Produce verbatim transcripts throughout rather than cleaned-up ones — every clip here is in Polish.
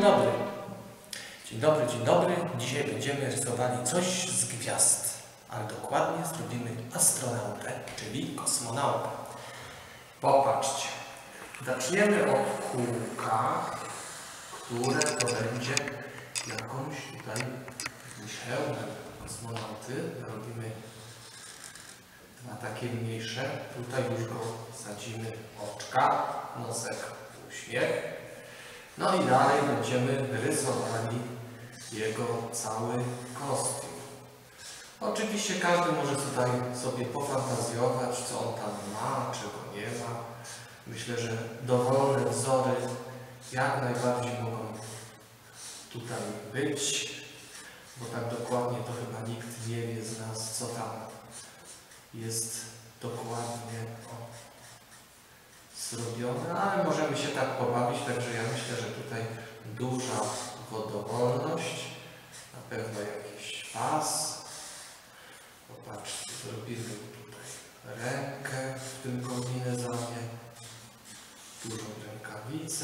dzień dobry. Dzień dobry, dzień dobry. Dzisiaj będziemy rysowali coś z gwiazd, ale dokładnie zrobimy astronautę, czyli kosmonautę. Popatrzcie. Zaczniemy od kółka, które to będzie jakąś tutaj hełmem kosmonauty. Robimy dwa takie mniejsze. Tutaj już go sadzimy oczka, nosek, uśmiech. No i dalej będziemy rysowali jego cały kostium. Oczywiście każdy może tutaj sobie pofantazjować, co on tam ma, czego nie ma. Myślę, że dowolne wzory jak najbardziej mogą tutaj być, bo tak dokładnie to chyba nikt nie wie z nas, co tam jest dokładnie o, zrobione, ale możemy się tak pobawić, także ja myślę, że tutaj duża wodowolność, na pewno jakiś pas. Popatrzcie, zrobimy tutaj rękę w tym kombinezonie, dużą rękawicę,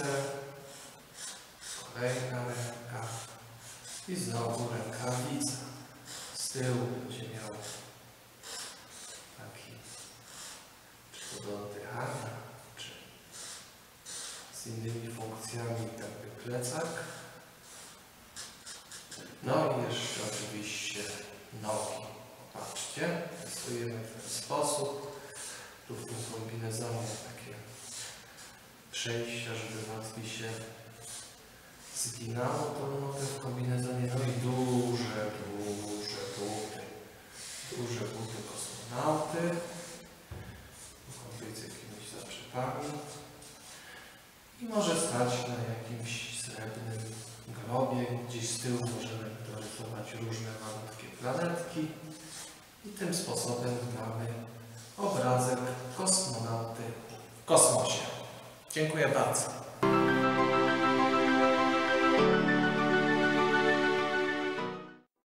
kolejna ręka i znowu rękawica. Z tyłu będzie miał taki czy to do oddychania, czy z innymi funkcjami jakby plecak. No i jeszcze oczywiście nogi. Patrzcie, rysujemy w ten sposób. Tu w tym kombinezonie takie przejścia, żeby łatwiej się zginało tą nogę w kombinezonie. No i duże, duże buty. Duże buty kosmonauty. Mogą być z jakimiś zaczepami. I może stać na jakimś srebrnym globie. Gdzieś z tyłu możemy dorysować różne malutkie planetki. I tym sposobem mamy obrazek kosmonauty w kosmosie. Dziękuję bardzo.